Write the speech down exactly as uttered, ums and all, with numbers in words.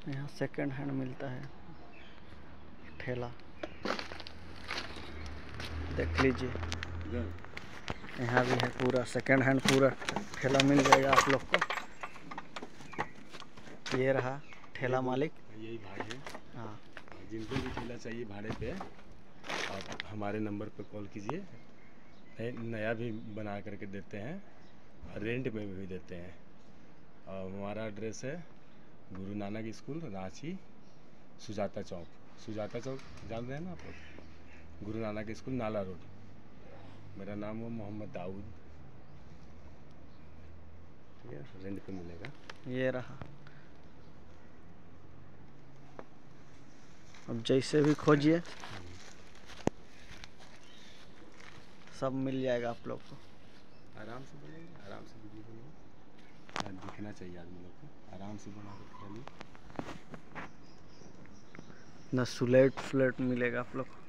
यहाँ second hand मिलता है ठेला, देख लीजिए। यहाँ भी है पूरा सेकंड हैंड, पूरा ठेला मिल जाएगा आप लोग को। ये रहा ठेला मालिक, यही भाई है। हाँ, जिनको भी ठेला चाहिए भाड़े पे आप हमारे नंबर पे कॉल कीजिए। नया भी बना करके देते हैं और रेंट में भी देते हैं। और हमारा एड्रेस है गुरु नानक स्कूल, रांची, सुजाता चौक। सुजाता चौक जान रहे हैं ना आप लोग? गुरु नानक स्कूल, नाला रोड। मेरा नाम है मोहम्मद दाऊद। ठीक है, रेंट पे मिलेगा। ये रहा। अब जैसे भी खोजिए सब मिल जाएगा आप लोग को। आराम से बनेगा, आराम से वीडियो बनेगा, दिखना चाहिए आदमी लोग को। आराम से बना कर चलिए। ना सुलेट फ्लेट मिलेगा आप लोग को।